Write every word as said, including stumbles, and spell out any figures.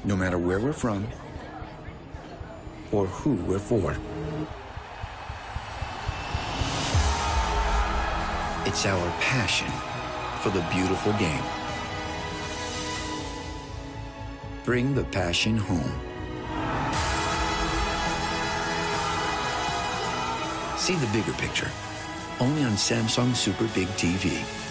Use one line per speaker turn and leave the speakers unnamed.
no matter where we're from or who we're for. It's our passion for the beautiful game. Bring the passion home. See the bigger picture, only on Samsung Super Big T V.